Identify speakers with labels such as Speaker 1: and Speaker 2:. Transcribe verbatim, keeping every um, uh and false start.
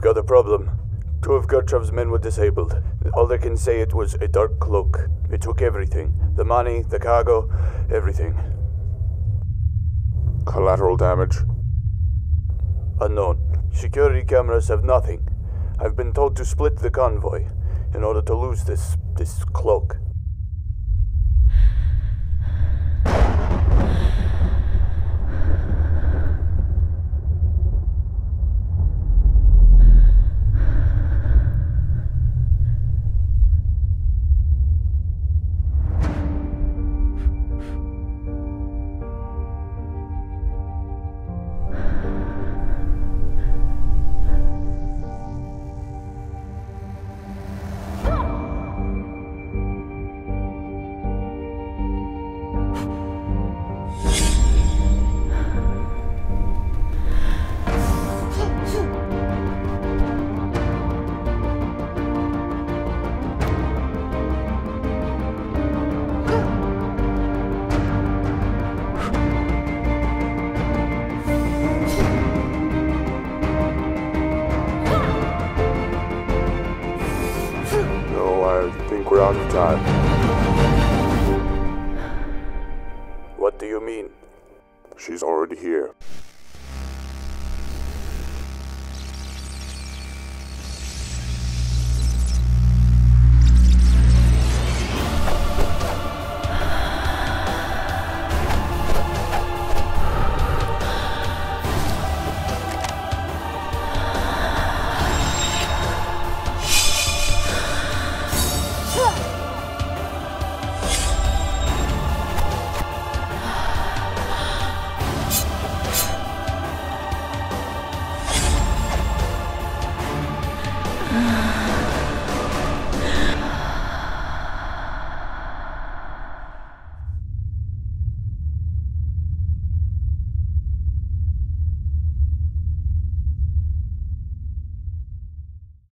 Speaker 1: got a problem. Two of Gertrude's men were disabled. All they can say it was a dark cloak. It took everything. The money, the cargo, everything.
Speaker 2: Collateral damage?
Speaker 1: Unknown. Security cameras have nothing. I've been told to split the convoy in order to lose this, this cloak.
Speaker 2: We're out of time.
Speaker 1: What do you mean?
Speaker 2: She's already here.